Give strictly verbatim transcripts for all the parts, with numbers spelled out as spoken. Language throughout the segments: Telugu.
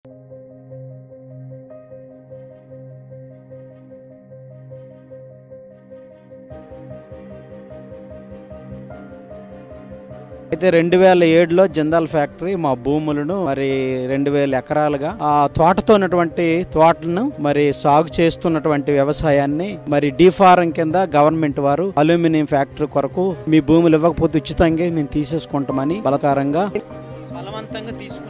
అయితే రెండు వేల ఏడులో జిందాల్ ఫ్యాక్టరీ మా భూములను మరి రెండు వేల ఎకరాలుగా ఆ తోటతో ఉన్నటువంటి తోటలను మరి సాగు చేస్తున్నటువంటి వ్యవసాయాన్ని మరి డీఫారం కింద గవర్నమెంట్ వారు అల్యూమినియం ఫ్యాక్టరీ కొరకు మీ భూములు ఇవ్వకపోతే ఉచితంగా మేము తీసేసుకుంటామని బలకారంగా బలవంతంగా తీసుకున్నారు.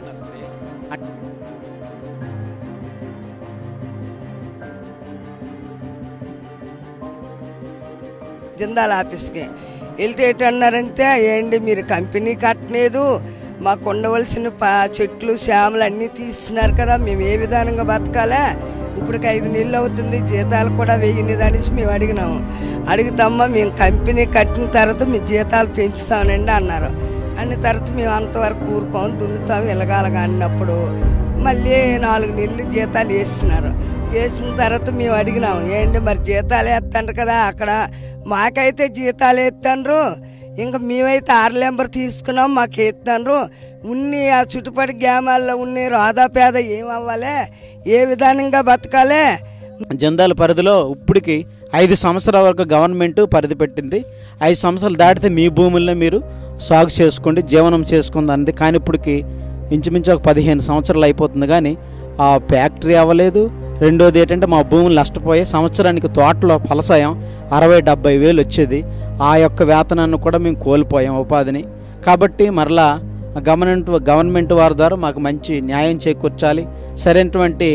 జిందాల్ ఆఫీస్కి వెళ్తే ఏంటన్నారంటే ఏంటి మీరు కంపెనీ కట్టలేదు, మాకు ఉండవలసిన పా చెట్లు శ్యామలు అన్నీ తీస్తున్నారు కదా, మేము ఏ విధానంగా బతకాలా, ఇప్పటికి ఐదు నెలలు అవుతుంది జీతాలు కూడా వెయ్యినిది అనేసి మేము అడిగినాము. అడుగుతామ్మా మేము కంపెనీ కట్టిన తర్వాత మీ జీతాలు పెంచుతామండి అన్నారు. అన్న తర్వాత మేము అంతవరకు ఊరుకోం దున్నుతాం ఇలగాలగా అన్నప్పుడు మళ్ళీ నాలుగు నెలలు జీతాలు వేస్తున్నారు. వేసిన తర్వాత మేము అడిగినాము ఏంటి మరి జీతాలు వేస్తాండ్రు కదా, అక్కడ మాకైతే జీతాలు వేస్తాండ్రు, ఇంకా మేమైతే ఆరు నెంబర్ తీసుకున్నాం మాకు వేస్తాండ్రు, ఉన్ని ఆ చుట్టుపక్కల గ్రామాల్లో ఉన్ని రాధాపేద ఏమవ్వాలి, ఏ విధానంగా బతకాలి. జిందాల్ పరిధిలో ఇప్పటికి ఐదు సంవత్సరాల వరకు గవర్నమెంట్ పరిధి పెట్టింది. ఐదు సంవత్సరాలు దాటితే మీ భూముల్లో మీరు సాగు చేసుకోండి, జీవనం చేసుకుంది అంది. కానీ ఇప్పటికి ఇంచుమించు ఒక పదిహేను సంవత్సరాలు అయిపోతుంది కానీ ఆ ఫ్యాక్టరీ అవ్వలేదు. రెండోది ఏంటంటే మా భూములు నష్టపోయే సంవత్సరానికి తోటలో ఫలసాయం అరవై డెబ్బై వేలు వచ్చేది. ఆ యొక్క వేతనాన్ని కూడా మేము కోల్పోయాం ఉపాధిని. కాబట్టి మరలా గవర్నమెంట్ గవర్నమెంట్ వారి ద్వారా మాకు మంచి న్యాయం చేకూర్చాలి, సరైనటువంటి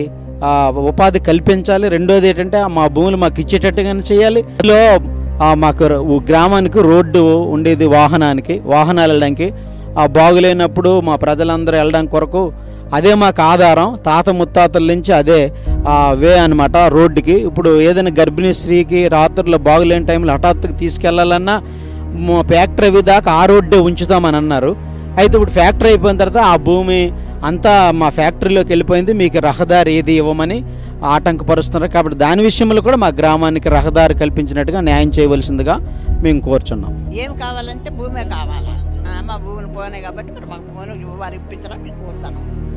ఉపాధి కల్పించాలి. రెండోది ఏంటంటే మా భూములు మాకు ఇచ్చేటట్టుగానే చేయాలి. ఇందులో మాకు గ్రామానికి రోడ్డు ఉండేది, వాహనానికి వాహనాలు వెళ్ళడానికి బాగులేనప్పుడు మా ప్రజలందరూ వెళ్ళడానికి కొరకు అదే మాకు ఆధారం. తాత ముత్తాతల నుంచి అదే వే అనమాట రోడ్డుకి. ఇప్పుడు ఏదైనా గర్భిణీ స్త్రీకి రాత్రుల్లో బాగులేని టైంలో హఠాత్తుగా తీసుకెళ్లాలన్నా ఫ్యాక్టరీ దాకా ఆ రోడ్డే ఉంచుతామని అన్నారు. అయితే ఇప్పుడు ఫ్యాక్టరీ అయిపోయిన తర్వాత ఆ భూమి అంతా మా ఫ్యాక్టరీలోకి వెళ్ళిపోయింది, మీకు రహదారి ఏది ఇవ్వమని ఆటంకపరుస్తున్నారు. కాబట్టి దాని విషయంలో కూడా మా గ్రామానికి రహదారి కల్పించినట్టుగా న్యాయం చేయవలసిందిగా మేము కోరుచున్నాం. ఏం కావాలంటే భూమే కావాలా, మా భూమిని పోయినాయి కాబట్టి మాకు భూమిని వారు ఇప్పించడం మేము కోరుతున్నాం.